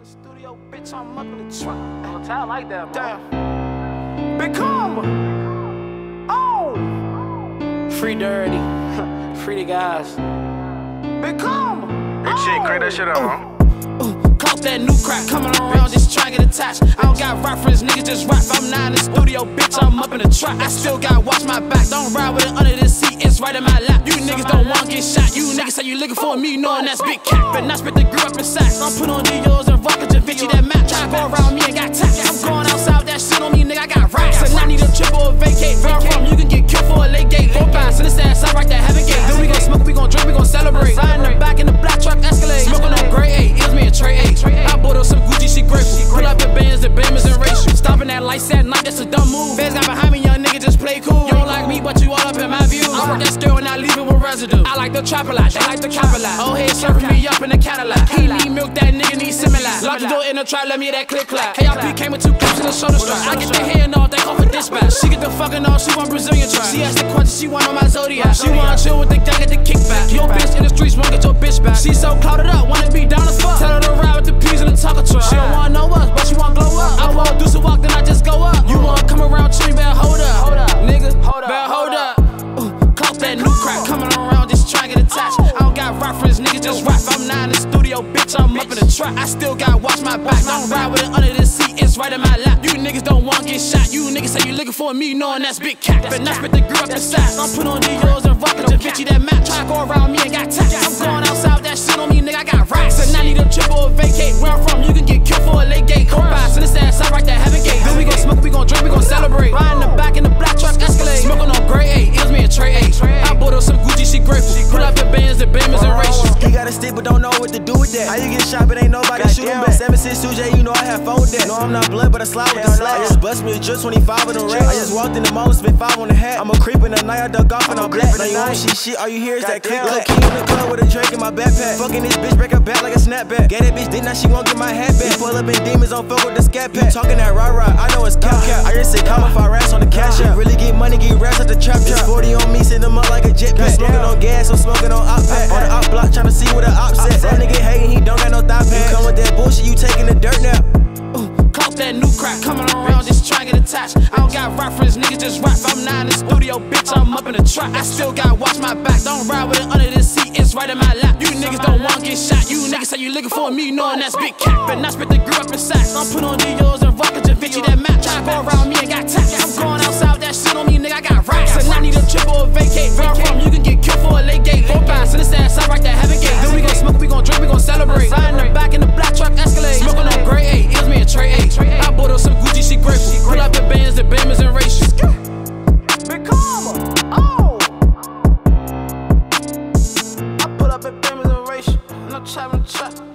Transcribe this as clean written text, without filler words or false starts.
the studio, bitch, I'm up in the truck. Don't tell like that, bro. Damn. Big Combo. Oh. Free Dirty. Free the guys. Big Combo. Big shit, crank that shit up, huh? Caught that new crack coming around, just try to get attached. I don't got reference, niggas just rap. I'm not in the studio, bitch, I'm up in the trap. I still gotta watch my back, don't ride with it under the seat, it's right in my lap. You niggas don't wanna get shot, you niggas say you looking for me, knowing that's big cap. But not spit the grip up in sacks. I'm put on Dios and rocket to Vinci that map. Try to go around me and got tapped. I'm going outside, that shit on me, nigga, I got racks. And I need a trip or a vacate. Where I'm from, you can get killed for a late gate. Go by, send this ass out right there, heaven gate. Then we gon' smoke, we gon' drink, we gon' celebrate. Side in the back in the black truck Escalade. Smoking on grade 8, it was me and Trey 8. I bought her some Gucci, she grateful. Pull up the bands, the Bamers and racial. Stopping at lights at night, that's a dumb move. Feds got behind me, young nigga, just play cool. You don't like me, but you all up in my view. I work that skill and I leave it with residue. I like the trap a lot, they like the cap a lot. Old head serving me up in the Cadillac. He need milk, that nigga need Similac. Lock the door in the trap, let me hear that click clap. KRP came with 2 clips in the shoulder strap. I get the hair and all, they call for dispatch. She get the fucking off, she want Brazilian trap. She asked the question, she want on my Zodiac. She wanna chill with the gang at the kickback. Your bitch in the streets won't get your bitch back. She so clouded up, wanna be down as fuck. Tell her to ride with the peas in the taco truck. She don't wanna know us, but she wanna glow up. I won't do some walk, then I just go up. You wanna come around, chill, better hold up. Nigga, better hold up. Caught that new crack coming around, just try to get attached. I don't got reference, niggas just rap. I'm not in the studio, bitch, I'm up in the trap. I still gotta watch my back, don't ride with it under the seat, it's right in my lap. You niggas don't wanna get shot, you niggas say you looking for me, knowing that's big cap. But not spit the grip up the sacks. I'm put on Dios and rocket to Vinci that map. Try to go around me and got tapped. I'm going outside, that shit on me, nigga, I got racks. And I need a trip or a vacate. Where I'm from, you can get killed for a late gate. Go by, send this ass out right there, heaven gate. Then we gon' smoke, we gon' drink, we gon' celebrate. Ride in the back in the black truck Escalade. Smoking on grade 8, it was me and Trey 8. I bought her some Gucci, she grateful. Pull up the bands, the Bamers and racial. He got a stick but don't know what to do with that. How you get shot but ain't nobody shooting back. 7'6" Suj, you know I have fun with that. No, I'm not blood but I slide with the slap. I just bust me a drip 25 with a rack. I just walked in the mall, spent 5 on the hat. I'm a creep in the night, I duck off and I'm black. Now you won't see shit, all you hear is that click clack. Key in the club with a Drake in my backpack. Fucking this bitch, break her back like a snapback. Get that bitch, then now she won't get my hat back. Pull up in demons on fuck with the scat pack. You talking that rah-rah, I know it's cap. I just say come if I rats on the cash app. Really get money, get rats at the trap. It's 40 on me, send them up like a jetpack. Smoking on gas, I'm smoking on op pack. On the op block, tryna see where the ops at. That nigga hating, he don't got no thigh pad. You come with that bullshit, you taking the dirt now. Caught that new crack coming around, just try to get attached. I don't got reference, niggas just rap. I'm not in the studio, bitch, I'm up in the trap. I still gotta watch my back, don't ride with it under the seat, it's right in my lap. You niggas don't wanna get shot, you niggas say you looking for me, knowing that's big cap. But not spit the grip up in sacks. I'm put on Dios and rocket to Vinci that map. Try to go around me and got tapped. I'm going outside, that shit on me, nigga, I got racks. And I need a trip or a vacate. Where I'm from, you can get killed for a late gate. Go by, send this ass out right there, heaven gate. Then we gon' smoke, we gon' drink, we gon' celebrate. Ride in the back in the black truck Escalade. Smoking on grade 8, it was me and Trey 8. I bought her some Gucci, she grateful. Pull up the bands, the Bamers and racial. Big Combo. Oh. I pull up at Bamers and racial. No trap, no trap.